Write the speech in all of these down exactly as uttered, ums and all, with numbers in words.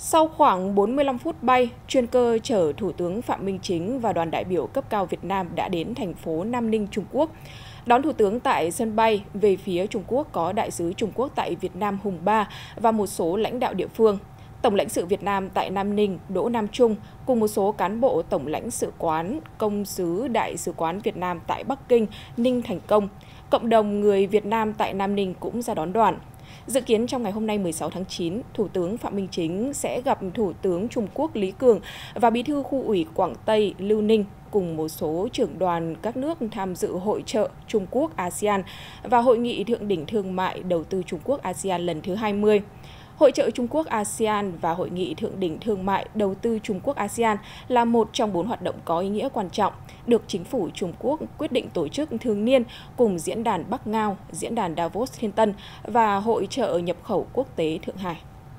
Sau khoảng bốn mươi lăm phút bay, chuyên cơ chở Thủ tướng Phạm Minh Chính và đoàn đại biểu cấp cao Việt Nam đã đến thành phố Nam Ninh, Trung Quốc. Đón Thủ tướng tại sân bay, về phía Trung Quốc có Đại sứ Trung Quốc tại Việt Nam Hùng Ba và một số lãnh đạo địa phương. Tổng lãnh sự Việt Nam tại Nam Ninh Đỗ Nam Trung cùng một số cán bộ Tổng lãnh sự quán, công sứ Đại sứ quán Việt Nam tại Bắc Kinh, Ninh Thành Công. Cộng đồng người Việt Nam tại Nam Ninh cũng ra đón đoàn. Dự kiến trong ngày hôm nay mười sáu tháng chín, Thủ tướng Phạm Minh Chính sẽ gặp Thủ tướng Trung Quốc Lý Cường và Bí thư Khu ủy Quảng Tây Lưu Ninh cùng một số trưởng đoàn các nước tham dự hội chợ Trung Quốc a sê an và Hội nghị Thượng đỉnh Thương mại Đầu tư Trung Quốc a sê an lần thứ hai mươi. Hội chợ Trung Quốc a sê an và Hội nghị Thượng đỉnh Thương mại Đầu tư Trung Quốc a sê an là một trong bốn hoạt động có ý nghĩa quan trọng, được Chính phủ Trung Quốc quyết định tổ chức thường niên cùng Diễn đàn Bắc Ngao, Diễn đàn Davos Thiên Tân và Hội chợ Nhập khẩu Quốc tế Thượng Hải.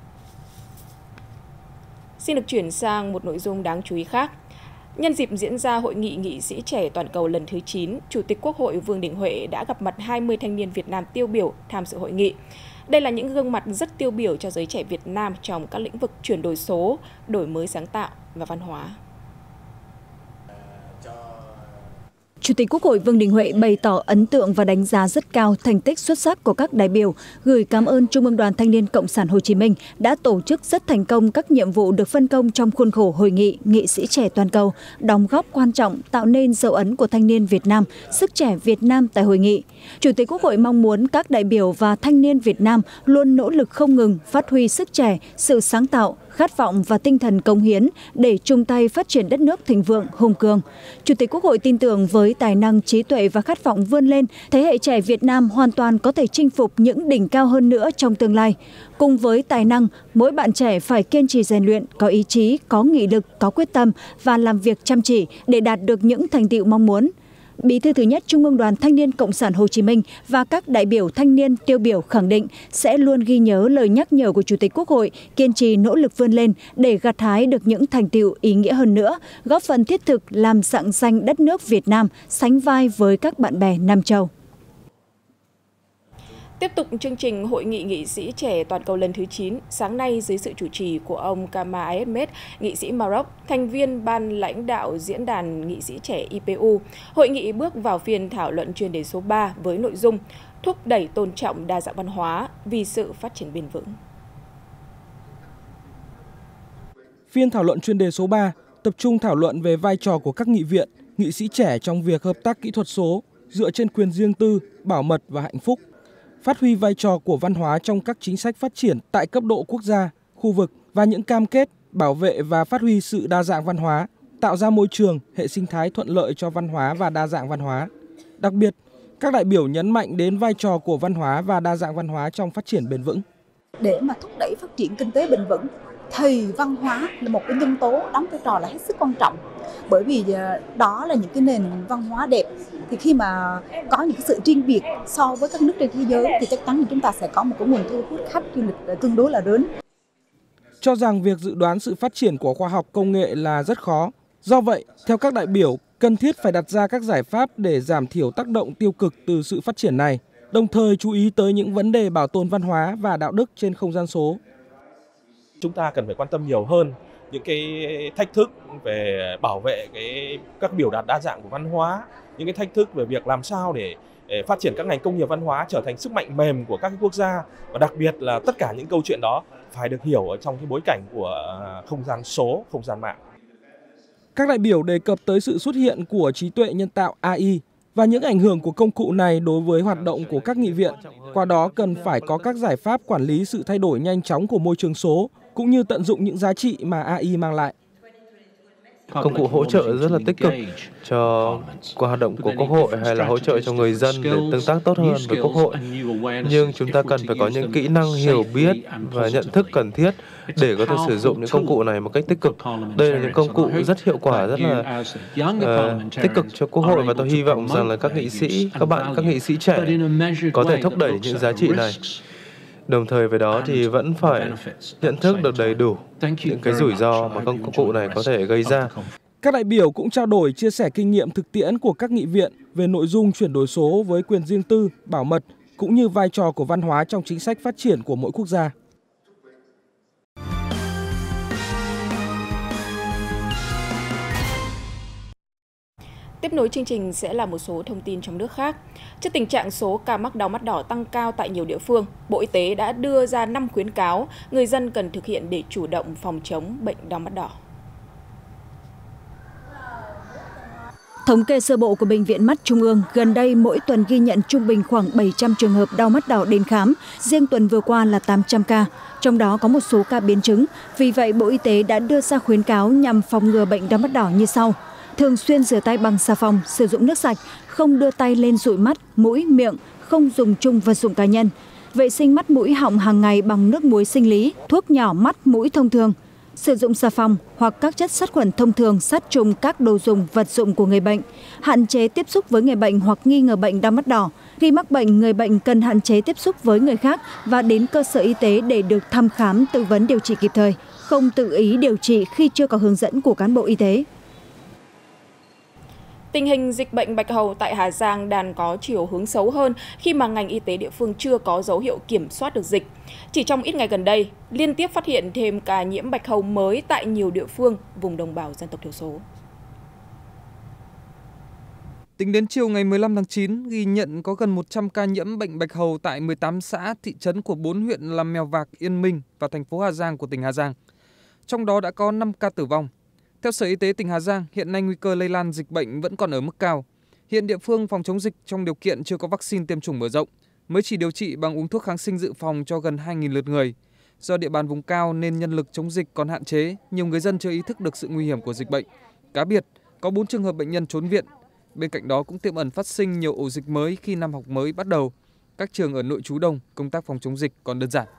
Xin được chuyển sang một nội dung đáng chú ý khác. Nhân dịp diễn ra Hội nghị Nghị sĩ trẻ toàn cầu lần thứ chín, Chủ tịch Quốc hội Vương Đình Huệ đã gặp mặt hai mươi thanh niên Việt Nam tiêu biểu tham dự hội nghị. Đây là những gương mặt rất tiêu biểu cho giới trẻ Việt Nam trong các lĩnh vực chuyển đổi số, đổi mới sáng tạo và văn hóa. Chủ tịch Quốc hội Vương Đình Huệ bày tỏ ấn tượng và đánh giá rất cao thành tích xuất sắc của các đại biểu, gửi cảm ơn Trung ương Đoàn Thanh niên Cộng sản Hồ Chí Minh đã tổ chức rất thành công các nhiệm vụ được phân công trong khuôn khổ Hội nghị Nghị sĩ trẻ toàn cầu, đóng góp quan trọng tạo nên dấu ấn của thanh niên Việt Nam, sức trẻ Việt Nam tại hội nghị. Chủ tịch Quốc hội mong muốn các đại biểu và thanh niên Việt Nam luôn nỗ lực không ngừng phát huy sức trẻ, sự sáng tạo, khát vọng và tinh thần cống hiến để chung tay phát triển đất nước thịnh vượng, hùng cường. Chủ tịch Quốc hội tin tưởng với tài năng, trí tuệ và khát vọng vươn lên, thế hệ trẻ Việt Nam hoàn toàn có thể chinh phục những đỉnh cao hơn nữa trong tương lai. Cùng với tài năng, mỗi bạn trẻ phải kiên trì rèn luyện, có ý chí, có nghị lực, có quyết tâm và làm việc chăm chỉ để đạt được những thành tựu mong muốn. Bí thư thứ nhất Trung ương Đoàn Thanh niên Cộng sản Hồ Chí Minh và các đại biểu thanh niên tiêu biểu khẳng định sẽ luôn ghi nhớ lời nhắc nhở của Chủ tịch Quốc hội, kiên trì nỗ lực vươn lên để gặt hái được những thành tựu ý nghĩa hơn nữa, góp phần thiết thực làm rạng danh đất nước Việt Nam, sánh vai với các bạn bè Nam châu. Tiếp tục chương trình Hội nghị Nghị sĩ trẻ toàn cầu lần thứ chín, sáng nay dưới sự chủ trì của ông Kamal Ahmed, nghị sĩ Maroc, thành viên ban lãnh đạo Diễn đàn Nghị sĩ trẻ i pê u, hội nghị bước vào phiên thảo luận chuyên đề số ba với nội dung thúc đẩy tôn trọng đa dạng văn hóa vì sự phát triển bền vững. Phiên thảo luận chuyên đề số ba tập trung thảo luận về vai trò của các nghị viện, nghị sĩ trẻ trong việc hợp tác kỹ thuật số dựa trên quyền riêng tư, bảo mật và hạnh phúc. Phát huy vai trò của văn hóa trong các chính sách phát triển tại cấp độ quốc gia, khu vực và những cam kết bảo vệ và phát huy sự đa dạng văn hóa, tạo ra môi trường, hệ sinh thái thuận lợi cho văn hóa và đa dạng văn hóa. Đặc biệt, các đại biểu nhấn mạnh đến vai trò của văn hóa và đa dạng văn hóa trong phát triển bền vững. Để mà thúc đẩy phát triển kinh tế bền vững thì văn hóa là một cái nhân tố đóng vai trò là hết sức quan trọng. Bởi vì đó là những cái nền văn hóa đẹp, thì khi mà có những cái sự riêng biệt so với các nước trên thế giới thì chắc chắn là chúng ta sẽ có một cái nguồn thu hút khách du lịch tương đối là lớn. Cho rằng việc dự đoán sự phát triển của khoa học công nghệ là rất khó. Do vậy, theo các đại biểu, cần thiết phải đặt ra các giải pháp để giảm thiểu tác động tiêu cực từ sự phát triển này, đồng thời chú ý tới những vấn đề bảo tồn văn hóa và đạo đức trên không gian số. Chúng ta cần phải quan tâm nhiều hơn những cái thách thức về bảo vệ cái các biểu đạt đa dạng của văn hóa, những cái thách thức về việc làm sao để, để phát triển các ngành công nghiệp văn hóa trở thành sức mạnh mềm của các cái quốc gia, và đặc biệt là tất cả những câu chuyện đó phải được hiểu ở trong cái bối cảnh của không gian số, không gian mạng. Các đại biểu đề cập tới sự xuất hiện của trí tuệ nhân tạo a i và những ảnh hưởng của công cụ này đối với hoạt động của các nghị viện. Qua đó cần phải có các giải pháp quản lý sự thay đổi nhanh chóng của môi trường số, cũng như tận dụng những giá trị mà a i mang lại. Công cụ hỗ trợ rất là tích cực cho qua hoạt động của Quốc hội hay là hỗ trợ cho người dân để tương tác tốt hơn với Quốc hội. Nhưng chúng ta cần phải có những kỹ năng hiểu biết và nhận thức cần thiết để có thể sử dụng những công cụ này một cách tích cực. Đây là những công cụ rất hiệu quả, rất là uh, tích cực cho Quốc hội, và tôi hy vọng rằng là các nghị sĩ, các bạn, các nghị sĩ trẻ có thể thúc đẩy những giá trị này. Đồng thời với đó thì vẫn phải nhận thức được đầy đủ những cái rủi ro mà công cụ này có thể gây ra. Các đại biểu cũng trao đổi chia sẻ kinh nghiệm thực tiễn của các nghị viện về nội dung chuyển đổi số với quyền riêng tư, bảo mật, cũng như vai trò của văn hóa trong chính sách phát triển của mỗi quốc gia. Tiếp nối chương trình sẽ là một số thông tin trong nước khác. Trước tình trạng số ca mắc đau mắt đỏ tăng cao tại nhiều địa phương, Bộ Y tế đã đưa ra năm khuyến cáo người dân cần thực hiện để chủ động phòng chống bệnh đau mắt đỏ. Thống kê sơ bộ của Bệnh viện Mắt Trung ương, gần đây mỗi tuần ghi nhận trung bình khoảng bảy trăm trường hợp đau mắt đỏ đến khám, riêng tuần vừa qua là tám trăm ca, trong đó có một số ca biến chứng. Vì vậy, Bộ Y tế đã đưa ra khuyến cáo nhằm phòng ngừa bệnh đau mắt đỏ như sau. Thường xuyên rửa tay bằng xà phòng, sử dụng nước sạch, không đưa tay lên dụi mắt, mũi, miệng, không dùng chung vật dụng cá nhân. Vệ sinh mắt mũi họng hàng ngày bằng nước muối sinh lý, thuốc nhỏ mắt mũi thông thường. Sử dụng xà phòng hoặc các chất sát khuẩn thông thường sát trùng các đồ dùng, vật dụng của người bệnh. Hạn chế tiếp xúc với người bệnh hoặc nghi ngờ bệnh đau mắt đỏ. Khi mắc bệnh, người bệnh cần hạn chế tiếp xúc với người khác và đến cơ sở y tế để được thăm khám, tư vấn điều trị kịp thời. Không tự ý điều trị khi chưa có hướng dẫn của cán bộ y tế. Tình hình dịch bệnh bạch hầu tại Hà Giang đang có chiều hướng xấu hơn khi mà ngành y tế địa phương chưa có dấu hiệu kiểm soát được dịch. Chỉ trong ít ngày gần đây, liên tiếp phát hiện thêm ca nhiễm bạch hầu mới tại nhiều địa phương vùng đồng bào dân tộc thiểu số. Tính đến chiều ngày mười lăm tháng chín, ghi nhận có gần một trăm ca nhiễm bệnh bạch hầu tại mười tám xã, thị trấn của bốn huyện là Mèo Vạc, Yên Minh và thành phố Hà Giang của tỉnh Hà Giang. Trong đó đã có năm ca tử vong. Theo Sở Y tế tỉnh Hà Giang, hiện nay nguy cơ lây lan dịch bệnh vẫn còn ở mức cao. Hiện địa phương phòng chống dịch trong điều kiện chưa có vaccine tiêm chủng mở rộng, mới chỉ điều trị bằng uống thuốc kháng sinh dự phòng cho gần hai nghìn lượt người. Do địa bàn vùng cao nên nhân lực chống dịch còn hạn chế, nhiều người dân chưa ý thức được sự nguy hiểm của dịch bệnh. Cá biệt, có bốn trường hợp bệnh nhân trốn viện. Bên cạnh đó cũng tiềm ẩn phát sinh nhiều ổ dịch mới khi năm học mới bắt đầu. Các trường ở nội trú đông, công tác phòng chống dịch còn đơn giản.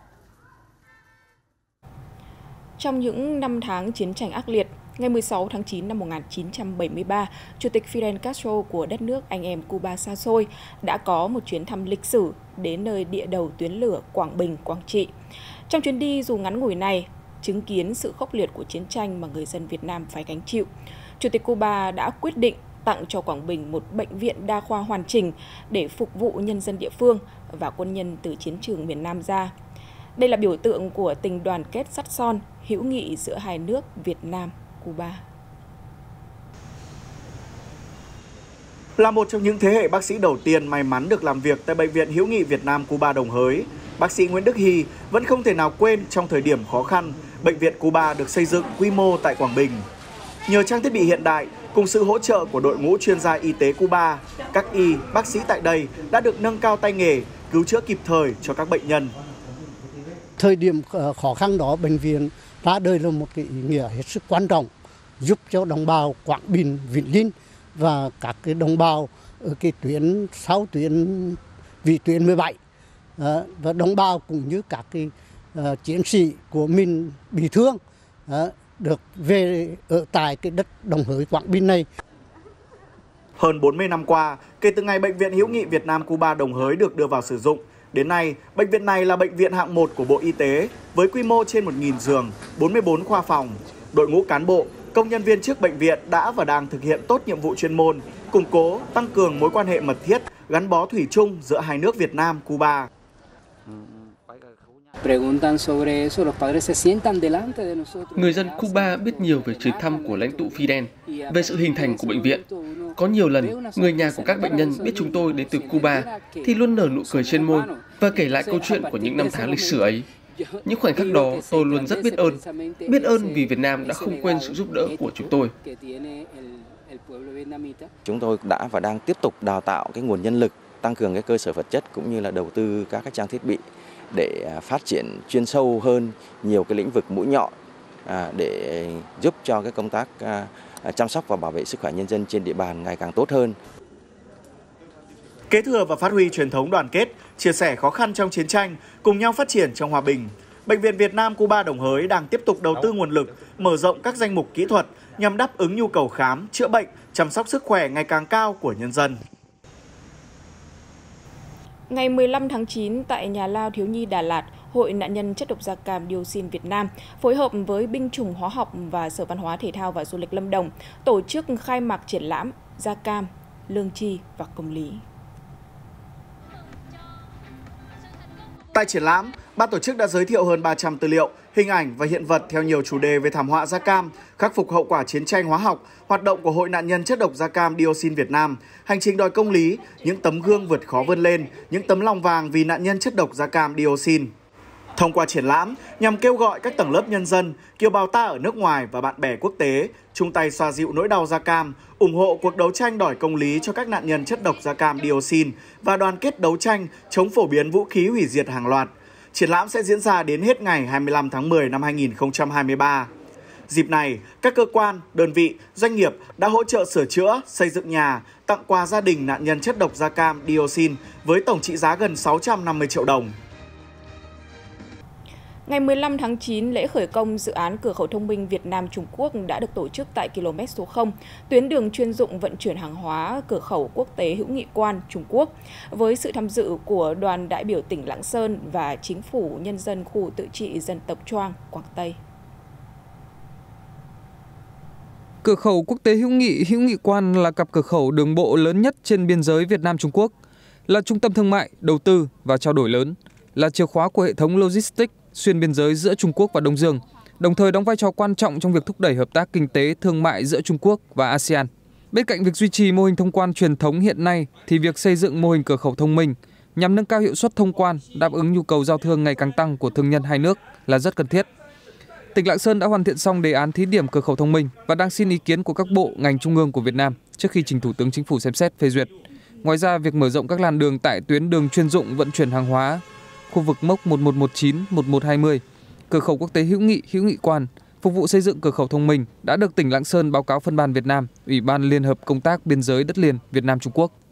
Trong những năm tháng chiến tranh ác liệt, ngày mười sáu tháng chín năm một nghìn chín trăm bảy mươi ba, Chủ tịch Fidel Castro của đất nước anh em Cuba xa xôi đã có một chuyến thăm lịch sử đến nơi địa đầu tuyến lửa Quảng Bình, Quảng Trị. Trong chuyến đi dù ngắn ngủi này, chứng kiến sự khốc liệt của chiến tranh mà người dân Việt Nam phải gánh chịu, Chủ tịch Cuba đã quyết định tặng cho Quảng Bình một bệnh viện đa khoa hoàn chỉnh để phục vụ nhân dân địa phương và quân nhân từ chiến trường miền Nam ra. Đây là biểu tượng của tình đoàn kết sắt son, hữu nghị giữa hai nước Việt Nam, Cuba. Là một trong những thế hệ bác sĩ đầu tiên may mắn được làm việc tại Bệnh viện Hữu nghị Việt Nam Cuba Đồng Hới, bác sĩ Nguyễn Đức Hy vẫn không thể nào quên trong thời điểm khó khăn, Bệnh viện Cuba được xây dựng quy mô tại Quảng Bình. Nhờ trang thiết bị hiện đại, cùng sự hỗ trợ của đội ngũ chuyên gia y tế Cuba, các y, bác sĩ tại đây đã được nâng cao tay nghề, cứu chữa kịp thời cho các bệnh nhân. Thời điểm khó khăn đó, bệnh viện ra đời là một cái ý nghĩa hết sức quan trọng, giúp cho đồng bào Quảng Bình, Vĩnh Linh và các cái đồng bào ở cái tuyến sau tuyến vị tuyến mười bảy và đồng bào cũng như các cái uh, chiến sĩ của mình bị thương uh, được về ở tại cái đất Đồng Hới Quảng Bình này. Hơn bốn mươi năm qua, kể từ ngày Bệnh viện Hữu nghị Việt Nam Cuba Đồng Hới được đưa vào sử dụng, đến nay, bệnh viện này là bệnh viện hạng một của Bộ Y tế với quy mô trên một nghìn giường, bốn mươi bốn khoa phòng. Đội ngũ cán bộ, công nhân viên chức bệnh viện đã và đang thực hiện tốt nhiệm vụ chuyên môn, củng cố, tăng cường mối quan hệ mật thiết, gắn bó thủy chung giữa hai nước Việt Nam, Cuba. Người dân Cuba biết nhiều về chuyến thăm của lãnh tụ Fidel, về sự hình thành của bệnh viện. Có nhiều lần, người nhà của các bệnh nhân biết chúng tôi đến từ Cuba thì luôn nở nụ cười trên môi và kể lại câu chuyện của những năm tháng lịch sử ấy. Những khoảnh khắc đó tôi luôn rất biết ơn, biết ơn vì Việt Nam đã không quên sự giúp đỡ của chúng tôi. Chúng tôi đã và đang tiếp tục đào tạo cái nguồn nhân lực, tăng cường cái cơ sở vật chất cũng như là đầu tư các cái trang thiết bị để phát triển chuyên sâu hơn nhiều cái lĩnh vực mũi nhọn để giúp cho cái công tác chăm sóc và bảo vệ sức khỏe nhân dân trên địa bàn ngày càng tốt hơn. Kế thừa và phát huy truyền thống đoàn kết, chia sẻ khó khăn trong chiến tranh, cùng nhau phát triển trong hòa bình, Bệnh viện Việt Nam Cuba Đồng Hới đang tiếp tục đầu tư nguồn lực, mở rộng các danh mục kỹ thuật nhằm đáp ứng nhu cầu khám, chữa bệnh, chăm sóc sức khỏe ngày càng cao của nhân dân. Ngày mười lăm tháng chín, tại Nhà lao Thiếu nhi Đà Lạt, Hội nạn nhân chất độc da cam dioxin Việt Nam phối hợp với Binh chủng hóa học và Sở Văn hóa Thể thao và Du lịch Lâm Đồng tổ chức khai mạc triển lãm Da cam, lương tri và công lý. Tại triển lãm, ban tổ chức đã giới thiệu hơn ba trăm tư liệu, hình ảnh và hiện vật theo nhiều chủ đề về thảm họa da cam, khắc phục hậu quả chiến tranh hóa học, hoạt động của Hội nạn nhân chất độc da cam dioxin Việt Nam, hành trình đòi công lý, những tấm gương vượt khó vươn lên, những tấm lòng vàng vì nạn nhân chất độc da cam dioxin. Thông qua triển lãm, nhằm kêu gọi các tầng lớp nhân dân, kiều bào ta ở nước ngoài và bạn bè quốc tế chung tay xoa dịu nỗi đau da cam, ủng hộ cuộc đấu tranh đòi công lý cho các nạn nhân chất độc da cam dioxin và đoàn kết đấu tranh chống phổ biến vũ khí hủy diệt hàng loạt. Triển lãm sẽ diễn ra đến hết ngày hai mươi lăm tháng mười năm hai nghìn không trăm hai mươi ba. Dịp này, các cơ quan, đơn vị, doanh nghiệp đã hỗ trợ sửa chữa, xây dựng nhà, tặng quà gia đình nạn nhân chất độc da cam dioxin với tổng trị giá gần sáu trăm năm mươi triệu đồng. Ngày mười lăm tháng chín, lễ khởi công dự án cửa khẩu thông minh Việt Nam Trung Quốc đã được tổ chức tại ki lô mét số không, tuyến đường chuyên dụng vận chuyển hàng hóa cửa khẩu quốc tế Hữu Nghị Quan, Trung Quốc, với sự tham dự của đoàn đại biểu tỉnh Lạng Sơn và chính phủ nhân dân khu tự trị dân tộc Choang, Quảng Tây. Cửa khẩu quốc tế Hữu Nghị Hữu Nghị Quan là cặp cửa khẩu đường bộ lớn nhất trên biên giới Việt Nam Trung Quốc, là trung tâm thương mại, đầu tư và trao đổi lớn, là chìa khóa của hệ thống logistics xuyên biên giới giữa Trung Quốc và Đông Dương, đồng thời đóng vai trò quan trọng trong việc thúc đẩy hợp tác kinh tế thương mại giữa Trung Quốc và a sê an. Bên cạnh việc duy trì mô hình thông quan truyền thống hiện nay thì việc xây dựng mô hình cửa khẩu thông minh nhằm nâng cao hiệu suất thông quan, đáp ứng nhu cầu giao thương ngày càng tăng của thương nhân hai nước là rất cần thiết. Tỉnh Lạng Sơn đã hoàn thiện xong đề án thí điểm cửa khẩu thông minh và đang xin ý kiến của các bộ, ngành trung ương của Việt Nam trước khi trình Thủ tướng Chính phủ xem xét phê duyệt. Ngoài ra, việc mở rộng các làn đường tại tuyến đường chuyên dụng vận chuyển hàng hóa khu vực mốc một một một chín, một một hai không, cửa khẩu quốc tế Hữu Nghị Hữu Nghị Quan phục vụ xây dựng cửa khẩu thông minh đã được tỉnh Lạng Sơn báo cáo phân ban Việt Nam, Ủy ban Liên hợp Công tác Biên giới đất liền Việt Nam Trung Quốc.